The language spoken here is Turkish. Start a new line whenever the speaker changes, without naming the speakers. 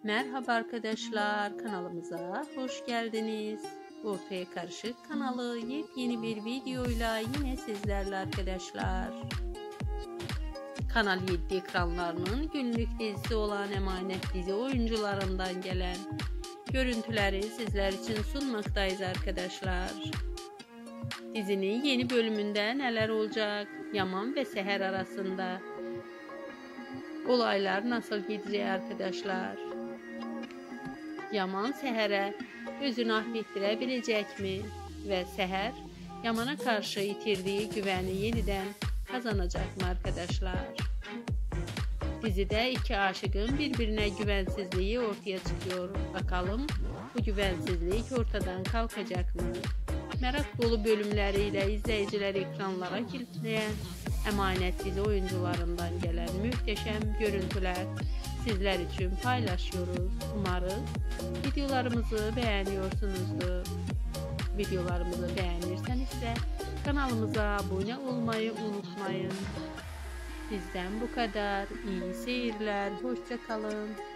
Merhaba arkadaşlar, kanalımıza hoş geldiniz. Ortaya Karışık kanalı yepyeni bir videoyla yine sizlerle arkadaşlar. Kanal 7 ekranlarının günlük dizisi olan Emanet dizi oyuncularından gelen görüntüleri sizler için sunmaktayız arkadaşlar. Dizinin yeni bölümünde neler olacak? Yaman ve Seher arasında olaylar nasıl gidecek arkadaşlar? Yaman Seher'e özünü affettirebilecek mi? Ve Seher Yaman'a karşı yitirdiği güveni yeniden kazanacak mı arkadaşlar? Dizide iki aşığın birbirine güvensizliği ortaya çıkıyor. Bakalım bu güvensizlik ortadan kalkacak mı? Merak dolu bölümleriyle izleyicileri ekranlara kilitleyen Emanet dizi oyuncularından gelen muhteşem görüntüler sizler için paylaşıyoruz. Umarız videolarımızı beğeniyorsunuzdur. Videolarımızı beğenirseniz ise kanalımıza abone olmayı unutmayın. Bizden bu kadar. İyi seyirler. Hoşça kalın.